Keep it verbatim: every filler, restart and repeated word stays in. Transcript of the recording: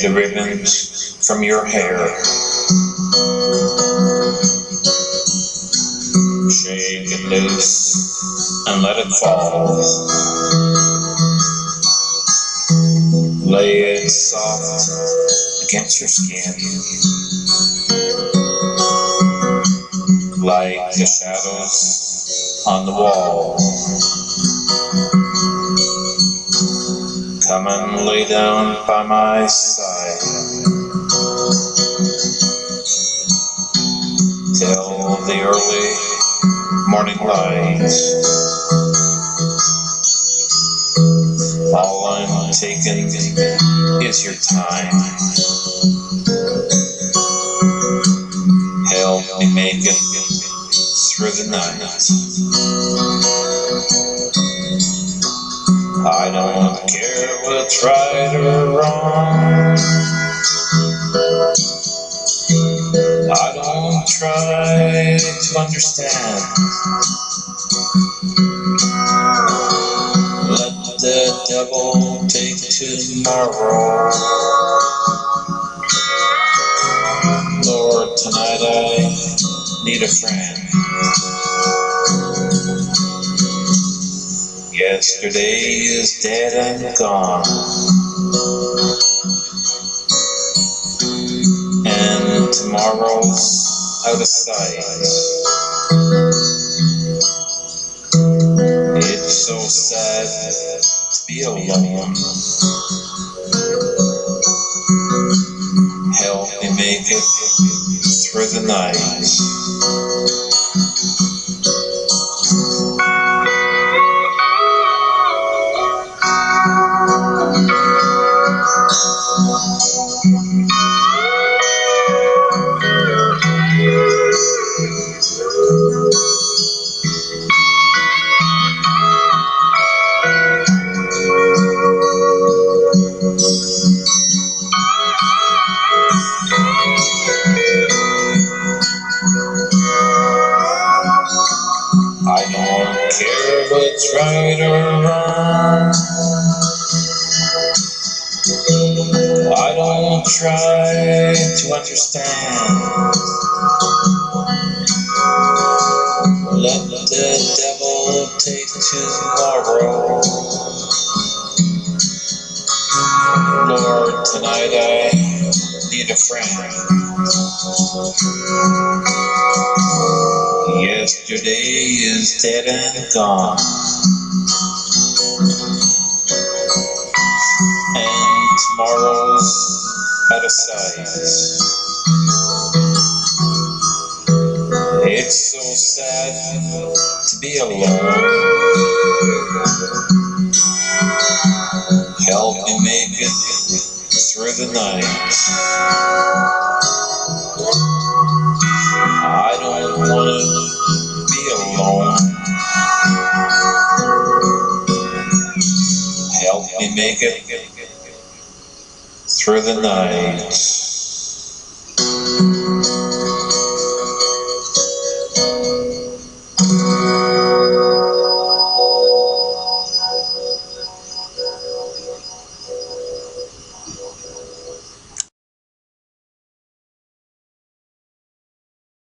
the ribbons from your hair. Shake it loose and let it fall. Lay it soft against your skin, like the shadows on the wall. Come and lay down by my side till the early morning light. All I'm taking is your time. Help me make it through the night. I don't care what's right or wrong. I don't try to understand. Let the devil take tomorrow. Lord, tonight I need a friend. Yesterday is dead and gone, and tomorrow's out of sight. It's so sad to be alone. Help me make it through the night. I don't care what's right or wrong. I don't try to understand. Let the devil take tomorrow. Lord, tonight I need a friend. Yesterday is dead and gone, and tomorrow's out of sight. It's so sad to be alone. Help me make it through the night. I don't want to be alone. Help me make it through the night.